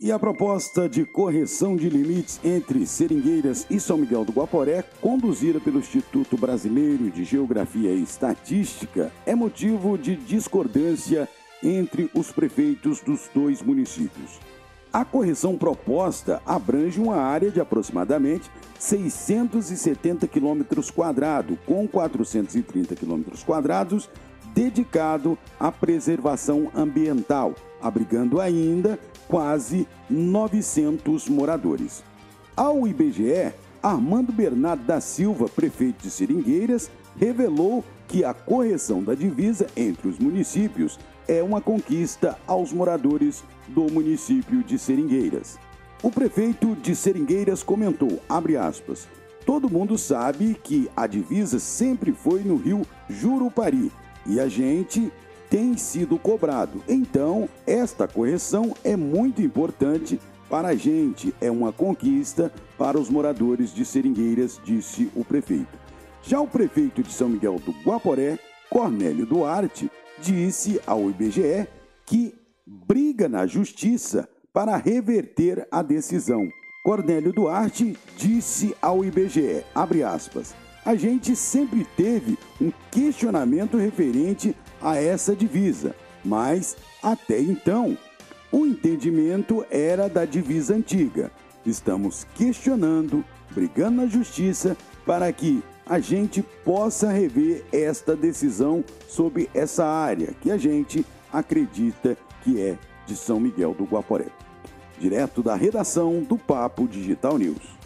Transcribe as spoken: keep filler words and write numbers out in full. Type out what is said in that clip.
E a proposta de correção de limites entre Seringueiras e São Miguel do Guaporé, conduzida pelo Instituto Brasileiro de Geografia e Estatística, é motivo de discordância entre os prefeitos dos dois municípios. A correção proposta abrange uma área de aproximadamente seiscentos e setenta quilômetros quadrados, com quatrocentos e trinta quilômetros quadrados dedicado à preservação ambiental, abrigando ainda quase novecentos moradores. Ao I B G E, Armando Bernardo da Silva, prefeito de Seringueiras, revelou que a correção da divisa entre os municípios é uma conquista aos moradores do município de Seringueiras. O prefeito de Seringueiras comentou, abre aspas, todo mundo sabe que a divisa sempre foi no rio Jurupari e a gente tem sido cobrado. Então, esta correção é muito importante para a gente, é uma conquista para os moradores de Seringueiras, disse o prefeito. Já o prefeito de São Miguel do Guaporé, Cornélio Duarte, disse ao I B G E que briga na justiça para reverter a decisão. Cornélio Duarte disse ao I B G E, abre aspas, a gente sempre teve um questionamento referente a essa divisa, mas até então o entendimento era da divisa antiga. Estamos questionando, brigando na justiça para que a gente possa rever esta decisão sobre essa área que a gente acredita que é de São Miguel do Guaporé. Direto da redação do Papo Digital News.